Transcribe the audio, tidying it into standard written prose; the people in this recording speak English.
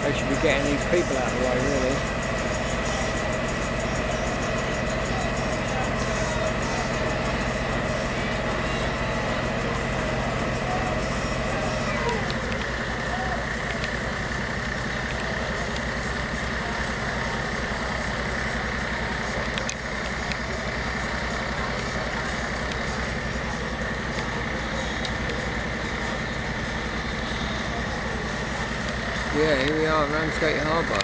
They should be getting these people out of the way, really. Yeah, here we are at Ramsgate Harbour.